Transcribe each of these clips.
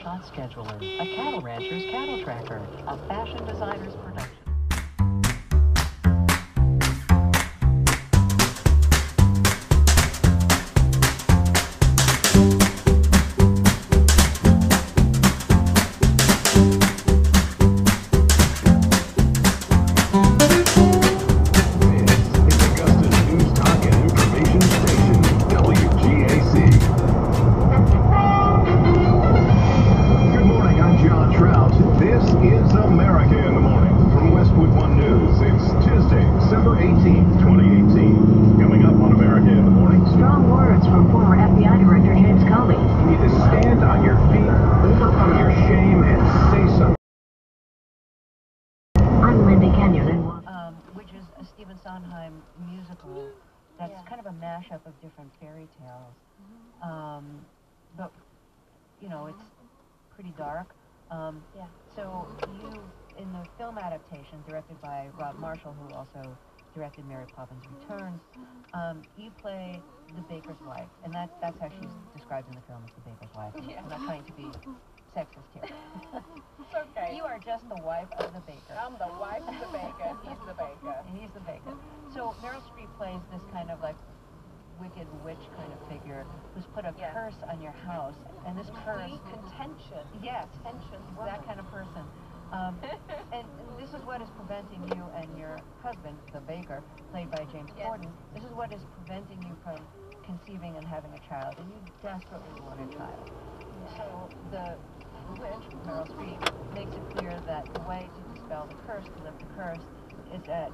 Shot Scheduler, a cattle rancher's cattle tracker, a fashion designer's production. Sondheim musical that's kind of a mashup of different fairy tales. But, you know, it's pretty dark. So you, in the film adaptation directed by Rob Marshall, who also directed Mary Poppins Returns, you play the baker's wife, and that's how she's described in the film as the baker's wife. I'm not trying to be sexist here. It's okay. You are just the wife of the baker. I'm the wife of the baker, and he's the baker. And he's the baker. So Meryl Streep plays this kind of like wicked witch kind of figure who's put a curse on your house, and this curse... Contention. Yes. Tension. That kind of person. And this is what is preventing you and your husband, the baker, played by James Corden, this is what is preventing you from conceiving and having a child, and you desperately want a child. So the witch, Meryl Streep, makes it clear that the way to dispel the curse, to lift the curse, is that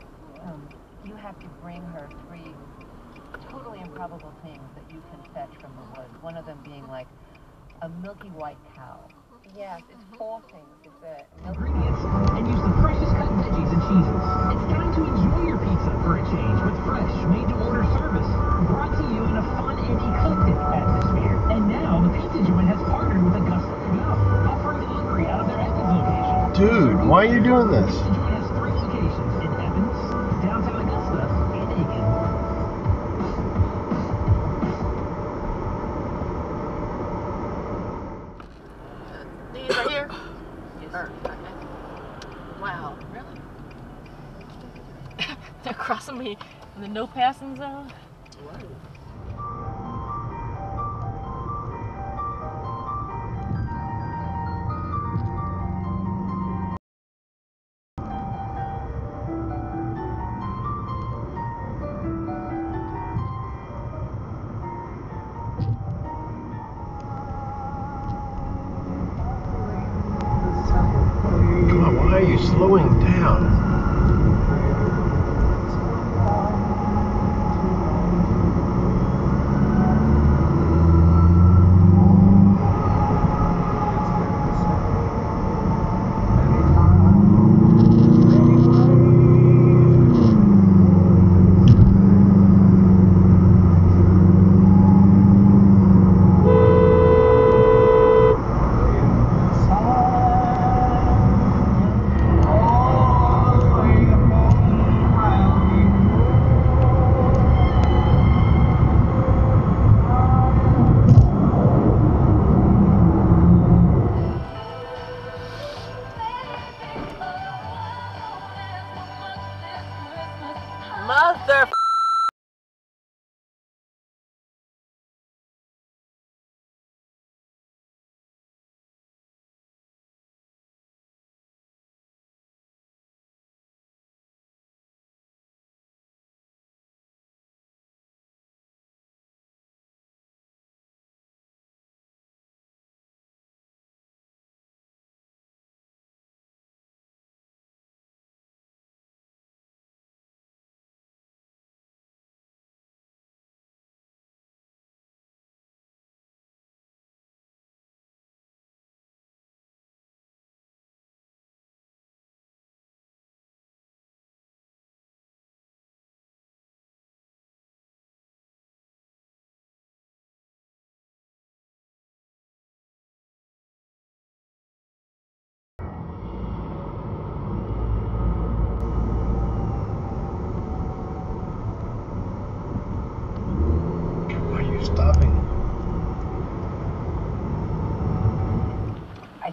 you have to bring her 3 totally improbable things that you can fetch from the woods. One of them being like a milky white cow. Yes, it's 4 things. It's ingredients and use the freshest cut veggies and cheeses. It's time to enjoy your pizza for a change with fresh, made-to-order service. Brought to you in a fun and eclectic atmosphere. And now the pizza joint has partnered with Augusta to Go, offering delivery out of their Evans location. Dude, why are you doing this? The joint has 3 locations in Evans, downtown Augusta, and Aiken. These are here? Yes. Wow, really? They're crossing me in the no passing zone. Whoa. Come on, why are you slowing down?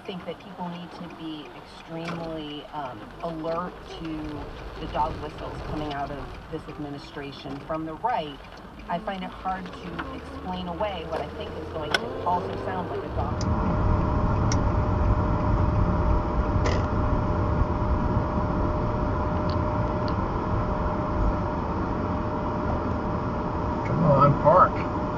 think that people need to be extremely alert to the dog whistles coming out of this administration from the right. I find it hard to explain away what I think is going to also sound like a dog. Come on, park.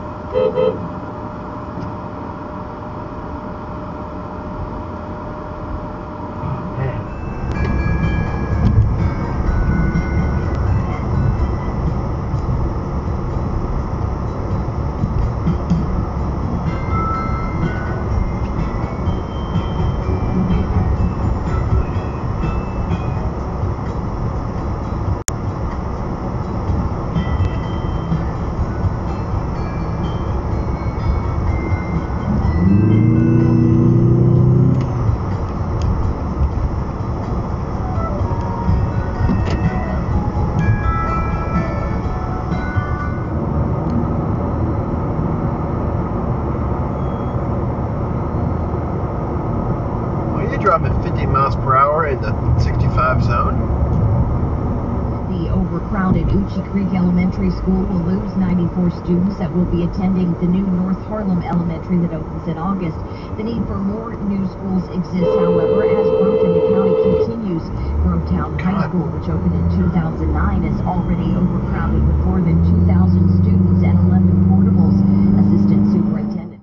Driving 50 miles per hour in the 65 zone. The overcrowded Uchee Creek Elementary School will lose 94 students that will be attending the new North Harlem Elementary that opens in August. The need for more new schools exists, however, as growth in the county continues. Grovetown High School, which opened in 2009, is already overcrowded with more than 2,000 students and 11 portables. Assistant Superintendent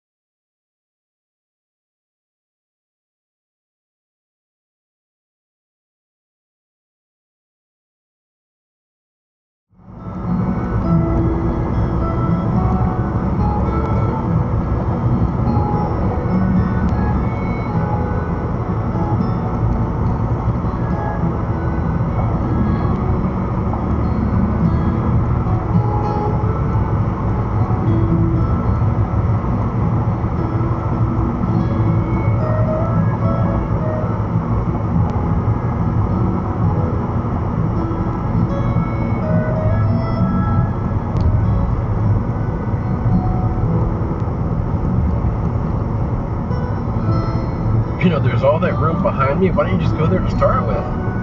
You know, there's all that room behind me. Why don't you just go there to start with?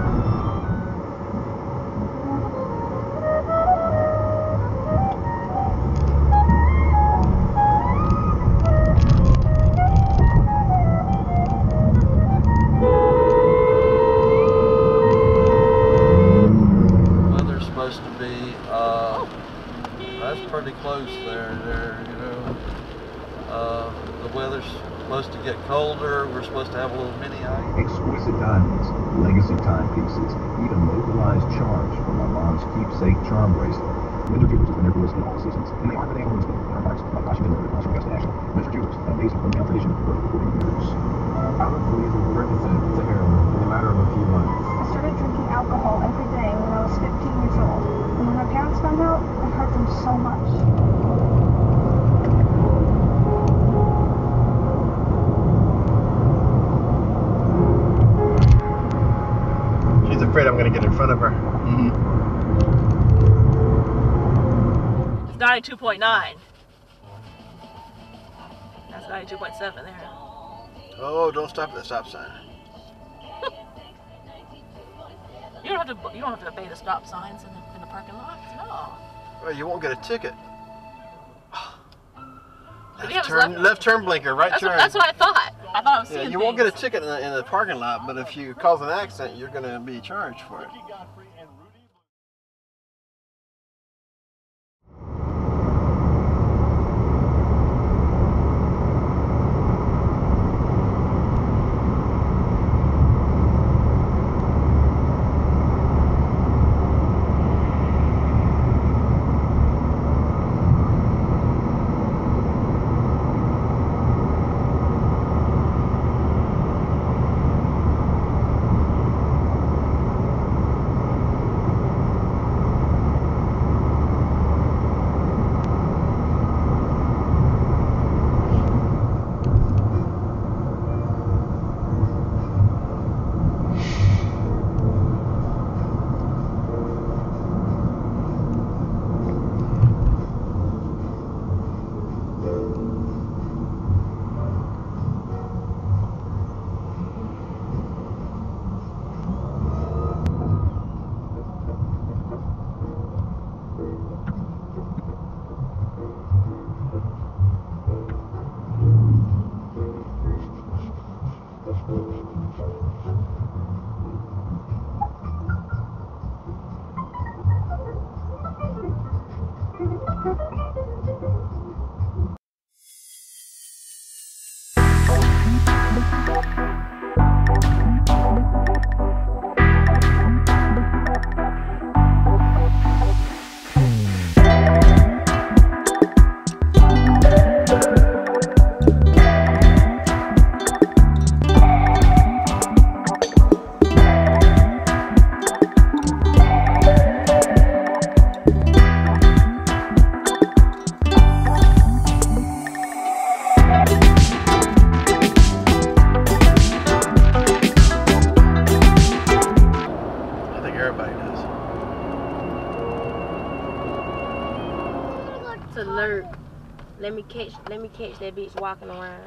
Weather's supposed to be, that's pretty close there, you know. The weather's supposed to get colder. We're supposed to have a little mini ice. Exquisite diamonds, legacy timepieces, even localized charms from my mom's keepsake charm bracelet. Winter Jewelers has been there for us in all seasons, and they aren't the name in our hearts, like Washington or Augusta National. Winter Jewelers, an amazing hometown tradition for over 40 years. I went from using Percocet to heroin in a matter of a few months. I started drinking alcohol every day when I was 15 years old. And when my parents found out, it hurt them so much. She's afraid I'm going to get in front of her. It's 92.9. That's 92.7 there. Oh, don't stop at the stop sign. You don't have to obey the stop signs in the parking lots. No. Well, you won't get a ticket. Did he have his Left turn blinker, right turn. That's what I thought. I thought I was seeing you won't get things. a ticket in the parking lot, but if you cause an accident, you're going to be charged for it. Let me catch that bitch walking around.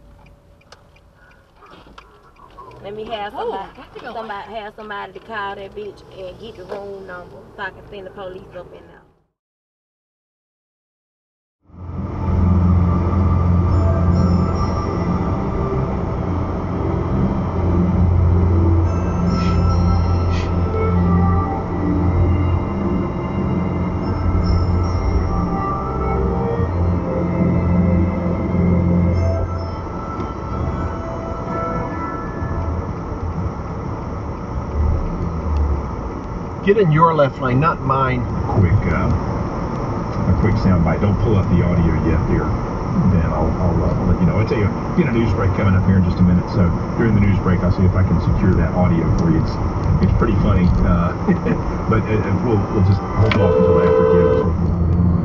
Let me have somebody to call that bitch and get the room number so I can send the police up in there. Get in your left lane, not mine. A quick soundbite. Don't pull up the audio yet here. Then I'll let you know. I'll tell you, get a news break coming up here in just a minute. So during the news break, I'll see if I can secure that audio for you. It's pretty funny, but we'll just hold off until after it.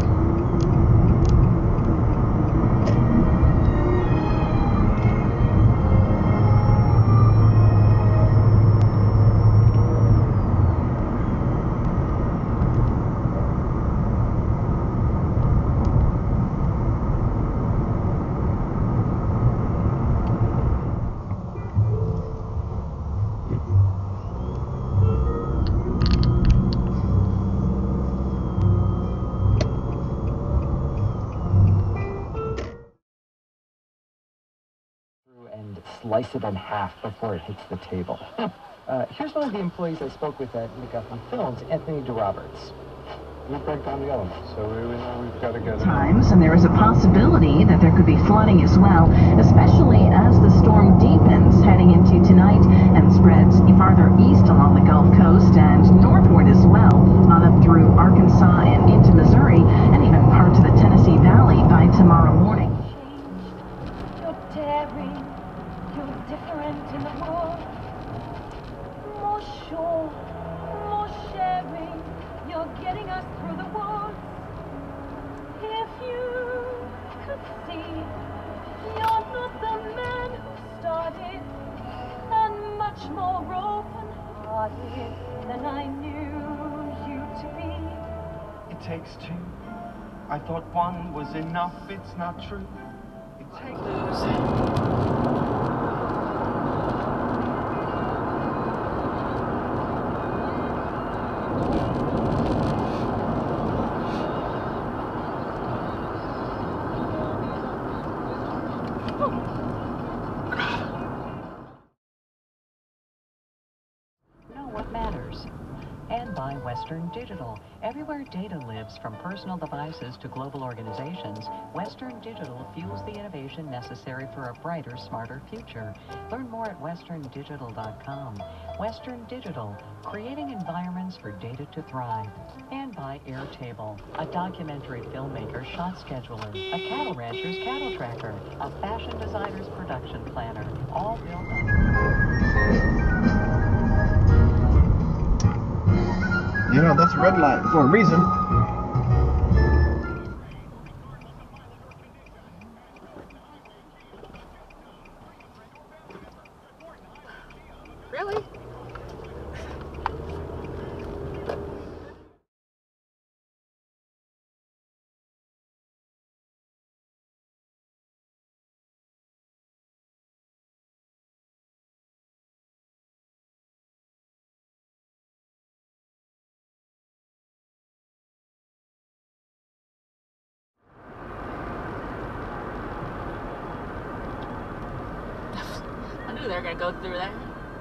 And slice it in half before it hits the table. Here's one of the employees I spoke with at MacGuffin Films, Anthony DeRoberts. We'll break down the elements, so we know we've got to get times, and there is a possibility that there could be flooding as well, especially as the storm deepens heading into tonight and spreads farther east along the Gulf Coast and northward as well, on up through Arkansas and into Missouri, and even parts of the Tennessee Valley by tomorrow morning. You're daring, you're different in the world. More sure, more sharing. You're getting us through the woods. If you could see, you're not the man who started, and much more open-hearted than I knew you to be. It takes two. I thought one was enough. It's not true. It takes... And by Western Digital. Everywhere data lives, from personal devices to global organizations, Western Digital fuels the innovation necessary for a brighter, smarter future. Learn more at westerndigital.com. Western Digital, creating environments for data to thrive. And by Airtable, a documentary filmmaker shot scheduler, a cattle rancher's cattle tracker, a fashion designer's production planner, all built on... You know, that's a red light for a reason. Really? I knew they were gonna go through there.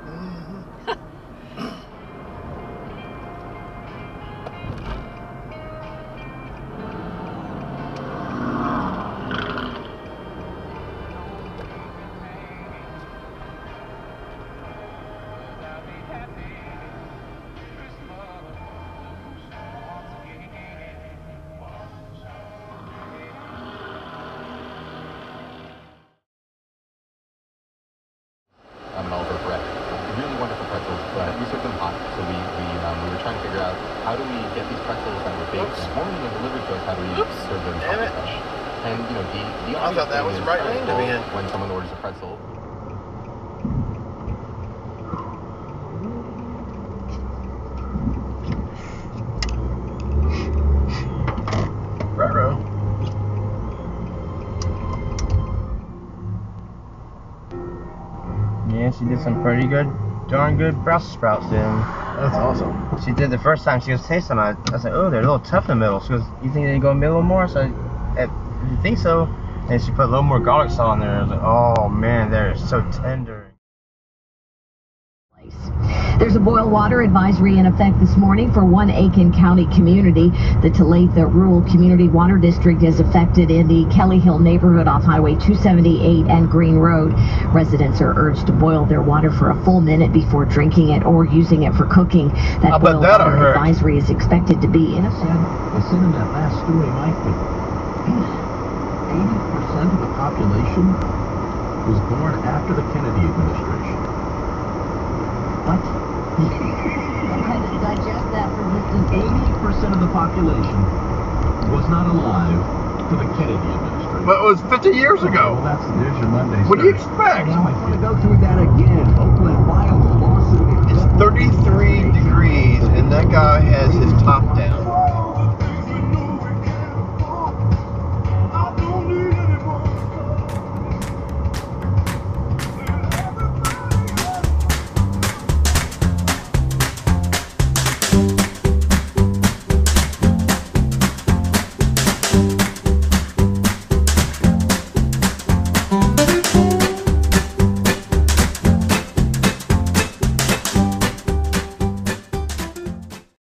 I'm Oliver Brett. Really wonderful pretzels, but we serve them hot, so we were trying to figure out how do we get these pretzels that were baked this morning and delivered to us, how do we serve them fresh? And you know, the I thought that was the right lane to be in. When someone orders a pretzel. Ruh-roh. Yeah, she did some pretty good, darn good Brussels sprouts then. That's awesome. She did the first time. She goes, taste them. I said, oh, they're a little tough in the middle. She goes, you think they go in the middle more? So if you think so. And she put a little more garlic salt in there. I was like, oh man, they're so tender. There's a boil water advisory in effect this morning for one Aiken County community. The Talitha Rural Community Water District is affected in the Kelly Hill neighborhood off Highway 278 and Green Road. Residents are urged to boil their water for a full minute before drinking it or using it for cooking. That boil water advisory is expected to be in effect. Listen to that last story, Mike, but 80% of the population was born after the Kennedy administration. What? I had to digest that for just a 80% of the population was not alive for the Kennedy administration. But it was 50 years ago. Well, there's your Monday. What do you expect? Now I want to go through that again. Oakland filed a lawsuit. It's 33 degrees, and that guy has his top down.